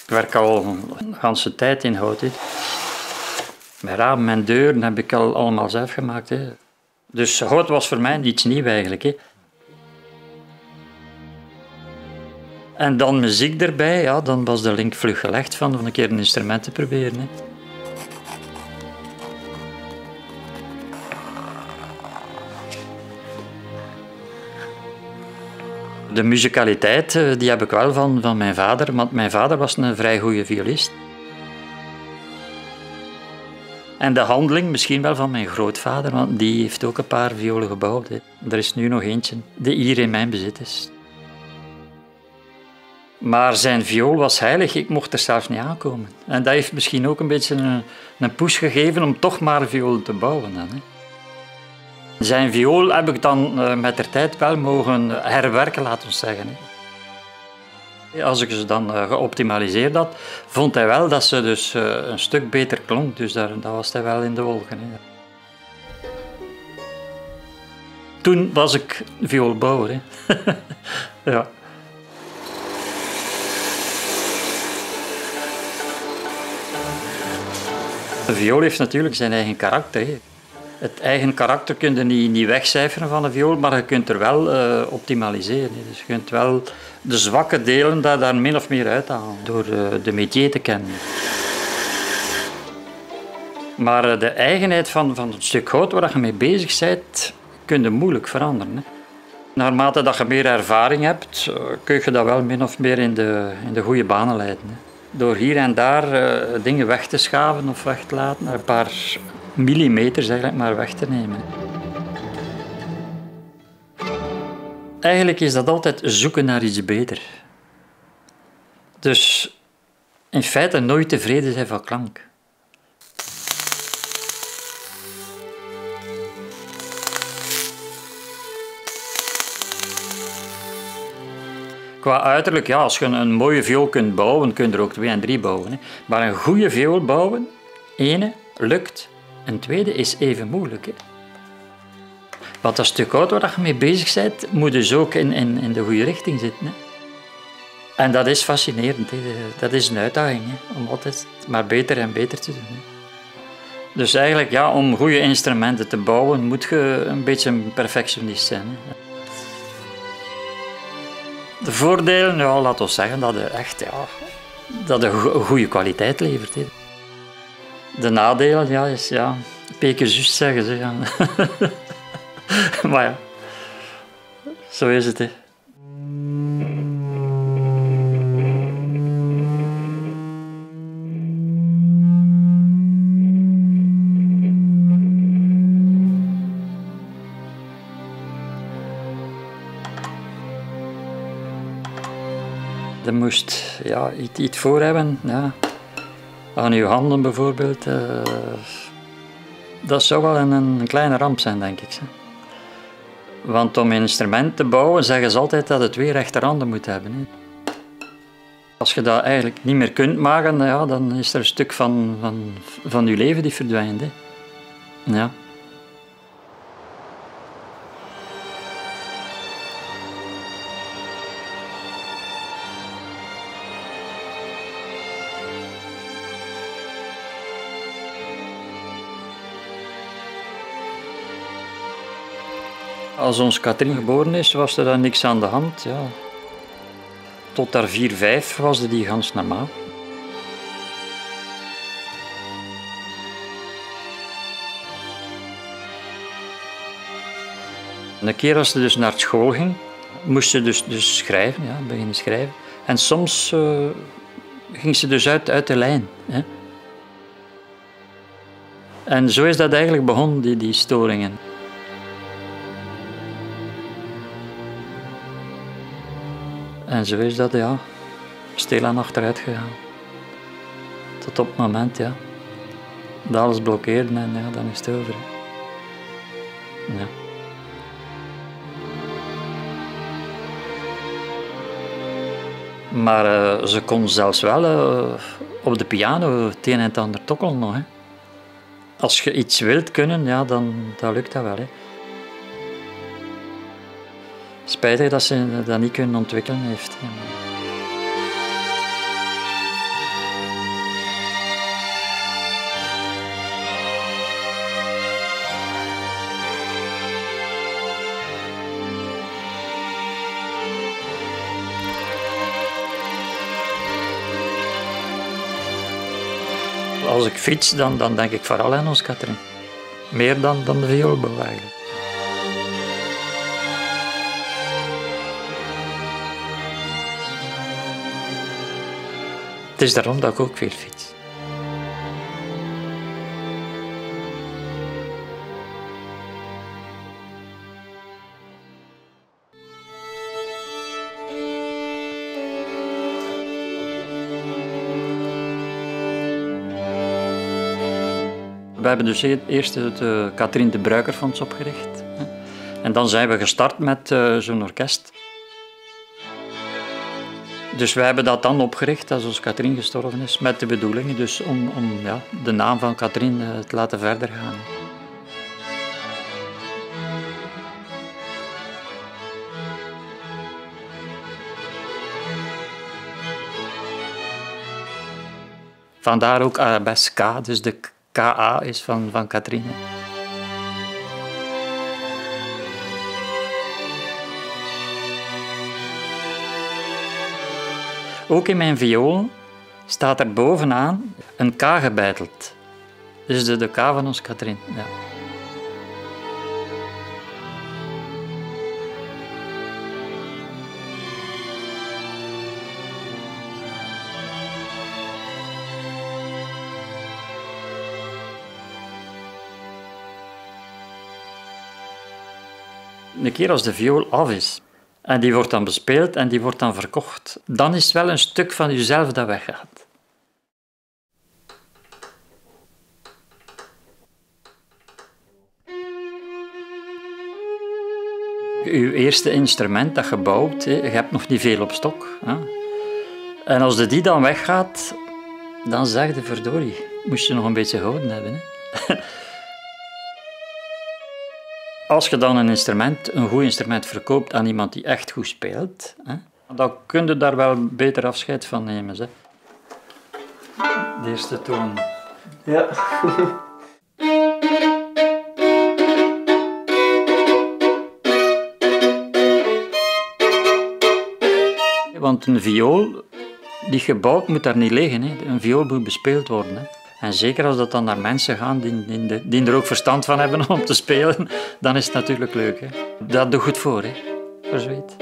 Ik werk al een ganse tijd in hout. Hè. Mijn ramen en deuren heb ik al allemaal zelf gemaakt. Hè. Dus hout was voor mij iets nieuws eigenlijk. Hè. En dan muziek erbij, ja, dan was de link vlug gelegd van een keer een instrument te proberen. Hè. De muzikaliteit die heb ik wel van mijn vader, want mijn vader was een vrij goede violist. En de handeling misschien wel van mijn grootvader, want die heeft ook een paar violen gebouwd. Hè. Er is nu nog eentje die hier in mijn bezit is. Maar zijn viool was heilig, ik mocht er zelfs niet aankomen. En dat heeft misschien ook een beetje een push gegeven om toch maar viool te bouwen. Dan, hè. Zijn viool heb ik dan met de tijd wel mogen herwerken, laten we zeggen. Hè. Als ik ze dan geoptimaliseerd had, vond hij wel dat ze dus een stuk beter klonk. Dus daar was hij wel in de wolken. Hè. Toen was ik vioolbouwer. Hè. Ja. De viool heeft natuurlijk zijn eigen karakter. Hè. Het eigen karakter kun je niet wegcijferen van een viool, maar je kunt er wel optimaliseren. Hè. Dus je kunt wel de zwakke delen daar min of meer uithalen door de métier te kennen. Maar de eigenheid van het stuk hout waar je mee bezig bent, kun je moeilijk veranderen. Hè. Naarmate dat je meer ervaring hebt, kun je dat wel min of meer in de goede banen leiden. Hè. Door hier en daar dingen weg te schaven of weg te laten, een paar millimeters eigenlijk maar weg te nemen. Eigenlijk is dat altijd zoeken naar iets beter. Dus in feite nooit tevreden zijn van klank. Qua uiterlijk, ja, als je een mooie viool kunt bouwen, kun je er ook 2 en 3 bouwen. Hè. Maar een goede viool bouwen, ene, lukt. Een tweede is even moeilijk. Hè. Want dat stuk hout waar je mee bezig bent, moet dus ook in de goede richting zitten. Hè. En dat is fascinerend. Hè. Dat is een uitdaging, hè, om altijd maar beter en beter te doen. Hè. Dus eigenlijk, ja, om goede instrumenten te bouwen, moet je een beetje een perfectionist zijn. Hè. De voordelen, ja, laten we zeggen dat het echt dat een goede kwaliteit levert. Hè. De nadelen, ja, is peken juist zeggen ze. Ja. Maar ja, zo is het. Hè. Je moest iets voor hebben. Ja. Aan je handen bijvoorbeeld. Dat zou wel een kleine ramp zijn, denk ik. Want om een instrument te bouwen, zeggen ze altijd dat je 2 rechterhanden moet hebben. Hè. Als je dat eigenlijk niet meer kunt maken, ja, dan is er een stuk van je leven die verdwijnt. Hè. Ja. Als ons Katrien geboren is, was er dan niks aan de hand. Ja. Tot daar 4, 5 was die gans normaal. Een keer als ze dus naar school ging, moest ze dus schrijven, ja, beginnen schrijven. En soms ging ze dus uit de lijn. Hè. En zo is dat eigenlijk begonnen, die storingen. En zo is dat, ja, stilaan achteruit gegaan. Tot op het moment, ja, dat alles blokkeerde en ja, dan is het over. Ja. Maar ze kon zelfs wel op de piano het een en het ander tokkelen nog. Hè. Als je iets wilt kunnen, ja, dan lukt dat wel. Hè. Spijtig dat ze dat niet kunnen ontwikkelen heeft. Als ik fiets, dan denk ik vooral aan ons Katrien. Meer dan de vioolbouw eigenlijk. Het is daarom dat ik ook veel fiets. We hebben dus eerst het Katrien de Bruikerfonds opgericht. En dan zijn we gestart met zo'n orkest. Dus wij hebben dat dan opgericht als ons Katrien gestorven is, met de bedoeling dus om ja, de naam van Katrien te laten verder gaan. Vandaar ook Arabesque, dus de KA is van Katrien. Ook in mijn viool staat er bovenaan een K gebeiteld. Dus de K van ons Katrien. Ja. Een keer als de viool af is en die wordt dan bespeeld en die wordt dan verkocht, dan is het wel een stuk van jezelf dat weggaat. Je eerste instrument dat je bouwt, je hebt nog niet veel op stok. En als die dan weggaat, dan zeg je verdorie, moest je nog een beetje houden hebben. Als je dan een goed instrument verkoopt aan iemand die echt goed speelt, dan kun je daar wel beter afscheid van nemen. De eerste toon. Ja. Want een viool die gebouwd moet daar niet liggen. Een viool moet bespeeld worden. En zeker als dat dan naar mensen gaan die er ook verstand van hebben om te spelen, dan is het natuurlijk leuk. Dat doet goed voor zoiets.